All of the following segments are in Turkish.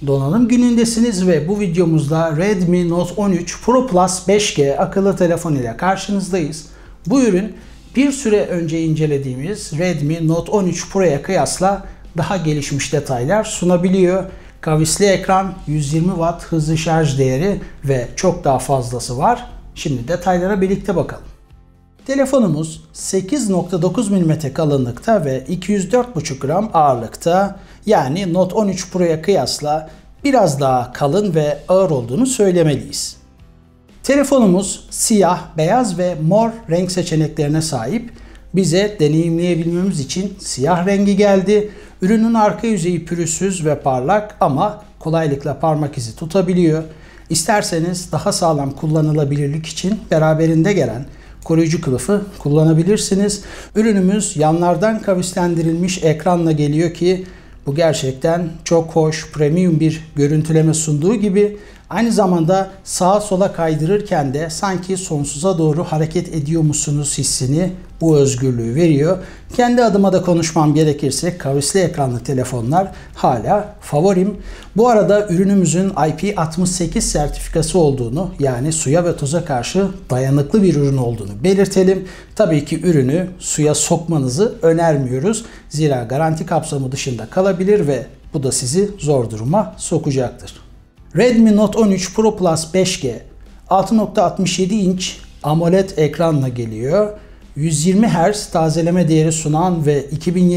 Donanım günündesiniz ve bu videomuzda Redmi Note 13 Pro Plus 5G akıllı telefon ile karşınızdayız. Bu ürün bir süre önce incelediğimiz Redmi Note 13 Pro'ya kıyasla daha gelişmiş detaylar sunabiliyor. Kavisli ekran, 120 Watt hızlı şarj değeri ve çok daha fazlası var. Şimdi detaylara birlikte bakalım. Telefonumuz 8.9 mm kalınlıkta ve 204,5 gram ağırlıkta, yani Note 13 Pro'ya kıyasla biraz daha kalın ve ağır olduğunu söylemeliyiz. Telefonumuz siyah, beyaz ve mor renk seçeneklerine sahip. Bize deneyimleyebilmemiz için siyah rengi geldi. Ürünün arka yüzeyi pürüzsüz ve parlak ama kolaylıkla parmak izi tutabiliyor. İsterseniz daha sağlam kullanılabilirlik için beraberinde gelen koruyucu kılıfı kullanabilirsiniz. Ürünümüz yanlardan kavislendirilmiş ekranla geliyor ki bu gerçekten çok hoş, premium bir görüntüleme sunduğu gibi aynı zamanda sağa sola kaydırırken de sanki sonsuza doğru hareket ediyormuşsunuz hissini, bu özgürlüğü veriyor. Kendi adıma da konuşmam gerekirse kavisli ekranlı telefonlar hala favorim. Bu arada ürünümüzün IP68 sertifikası olduğunu, yani suya ve toza karşı dayanıklı bir ürün olduğunu belirtelim. Tabii ki ürünü suya sokmanızı önermiyoruz. Zira garanti kapsamı dışında kalabilir ve bu da sizi zor duruma sokacaktır. Redmi Note 13 Pro Plus 5G 6.67 inç AMOLED ekranla geliyor. 120 Hz tazeleme değeri sunan ve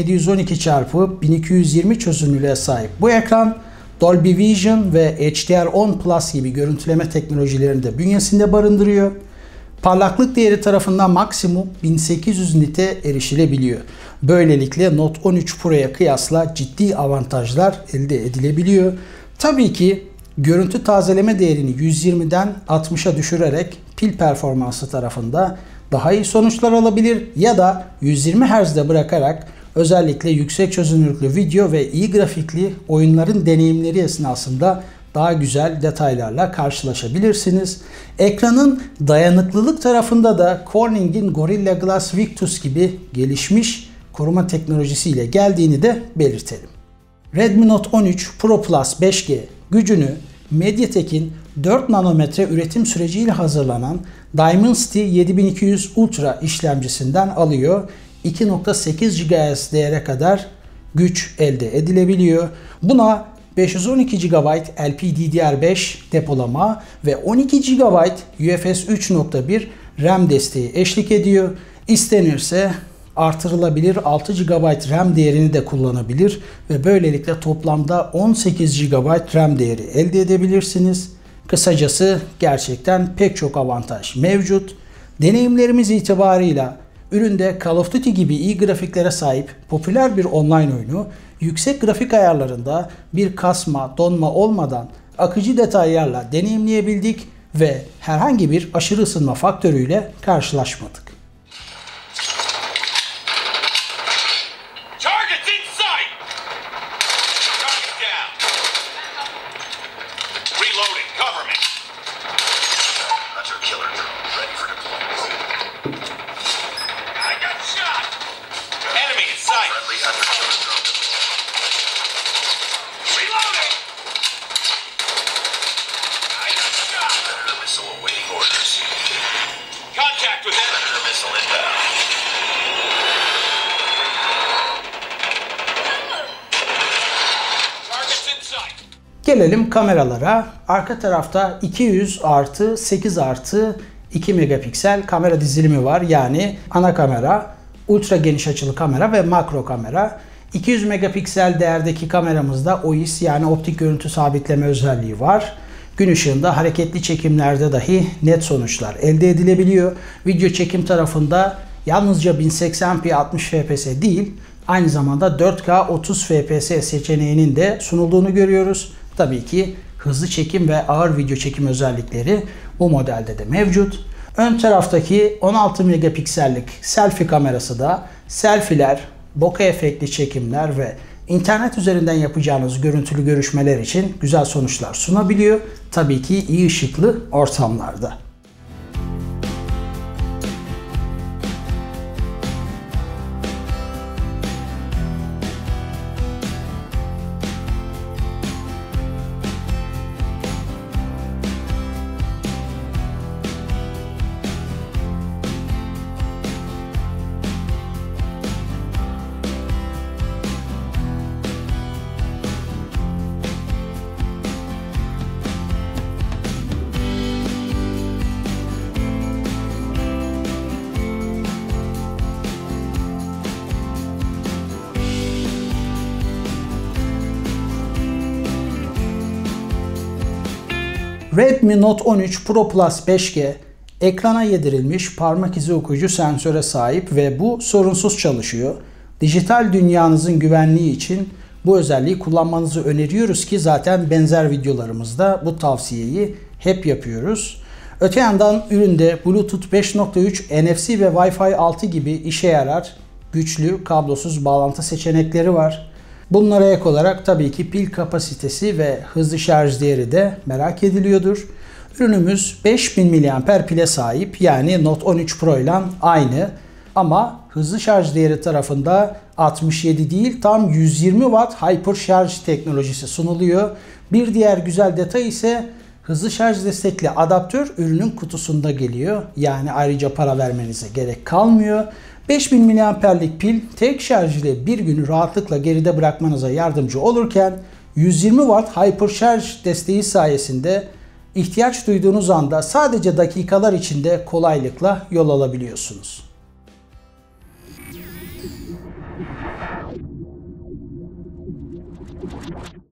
2712x1220 çözünürlüğe sahip bu ekran, Dolby Vision ve HDR10 Plus gibi görüntüleme teknolojilerini de bünyesinde barındırıyor. Parlaklık değeri tarafından maksimum 1800 nite erişilebiliyor. Böylelikle Note 13 Pro'ya kıyasla ciddi avantajlar elde edilebiliyor. Tabii ki görüntü tazeleme değerini 120'den 60'a düşürerek pil performansı tarafında daha iyi sonuçlar alabilir ya da 120 Hz'de bırakarak özellikle yüksek çözünürlüklü video ve iyi grafikli oyunların deneyimleri esnasında daha güzel detaylarla karşılaşabilirsiniz. Ekranın dayanıklılık tarafında da Corning'in Gorilla Glass Victus gibi gelişmiş koruma teknolojisiyle geldiğini de belirtelim. Redmi Note 13 Pro Plus 5G gücünü MediaTek'in 4 nanometre üretim süreciyle hazırlanan Dimensity 7200 Ultra işlemcisinden alıyor. 2.8 GHz değere kadar güç elde edilebiliyor. Buna 512 GB LPDDR5 depolama ve 12 GB UFS 3.1 RAM desteği eşlik ediyor. İstenirse artırılabilir 6 GB RAM değerini de kullanabilir ve böylelikle toplamda 18 GB RAM değeri elde edebilirsiniz. Kısacası gerçekten pek çok avantaj mevcut. Deneyimlerimiz itibarıyla üründe Call of Duty gibi iyi grafiklere sahip popüler bir online oyunu yüksek grafik ayarlarında bir kasma, donma olmadan akıcı detaylarla deneyimleyebildik ve herhangi bir aşırı ısınma faktörüyle karşılaşmadık. Gelelim kameralara. Arka tarafta 200+8+2 megapiksel kamera dizilimi var. Yani ana kamera, ultra geniş açılı kamera ve makro kamera. 200 megapiksel değerdeki kameramızda OIS, yani optik görüntü sabitleme özelliği var. Gün ışığında hareketli çekimlerde dahi net sonuçlar elde edilebiliyor. Video çekim tarafında yalnızca 1080p 60 fps değil, aynı zamanda 4K 30 fps seçeneğinin de sunulduğunu görüyoruz. Tabii ki hızlı çekim ve ağır video çekim özellikleri bu modelde de mevcut. Ön taraftaki 16 megapiksellik selfie kamerası da selfie'ler, bokeh efektli çekimler ve internet üzerinden yapacağınız görüntülü görüşmeler için güzel sonuçlar sunabiliyor. Tabii ki iyi ışıklı ortamlarda. Redmi Note 13 Pro Plus 5G ekrana yedirilmiş parmak izi okuyucu sensöre sahip ve bu sorunsuz çalışıyor. Dijital dünyanızın güvenliği için bu özelliği kullanmanızı öneriyoruz ki zaten benzer videolarımızda bu tavsiyeyi hep yapıyoruz. Öte yandan üründe Bluetooth 5.3, NFC ve Wi-Fi 6 gibi işe yarar güçlü kablosuz bağlantı seçenekleri var. Bunlara ek olarak tabii ki pil kapasitesi ve hızlı şarj değeri de merak ediliyordur. Ürünümüz 5000 mAh pile sahip, yani Note 13 Pro ile aynı. Ama hızlı şarj değeri tarafında 67 değil tam 120 Watt Hyper şarj teknolojisi sunuluyor. Bir diğer güzel detay ise hızlı şarj destekli adaptör ürünün kutusunda geliyor. Yani ayrıca para vermenize gerek kalmıyor. 5000 mAh'lik pil tek şarj ile bir günü rahatlıkla geride bırakmanıza yardımcı olurken 120 Watt Hyper şarj desteği sayesinde ihtiyaç duyduğunuz anda sadece dakikalar içinde kolaylıkla yol alabiliyorsunuz.